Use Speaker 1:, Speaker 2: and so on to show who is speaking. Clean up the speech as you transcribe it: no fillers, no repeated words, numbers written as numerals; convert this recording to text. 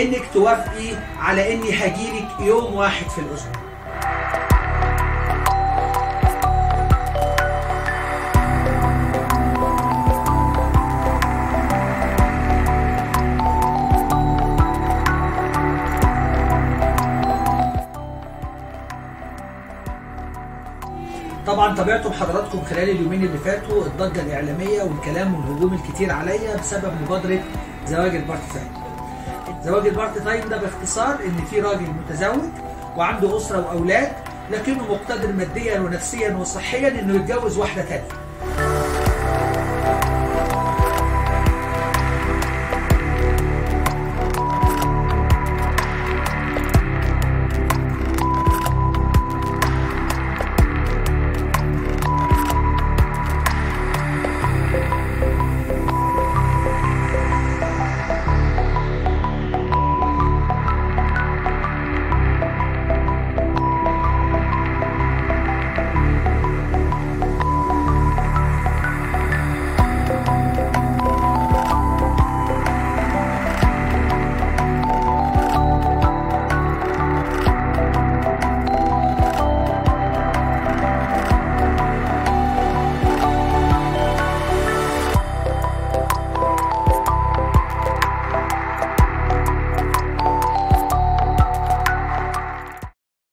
Speaker 1: انك توافقي على اني هجيلك يوم واحد في الاسبوع. طبعا تابعتم حضراتكم خلال اليومين اللي فاتوا الضجه الاعلاميه والكلام والهجوم الكتير عليا بسبب مبادره زواج البارت تايم. زواج البارت تايم ده باختصار ان في راجل متزوج وعنده اسره واولاد، لكنه مقتدر ماديا ونفسيا وصحيا انه يتجوز واحده ثانيه.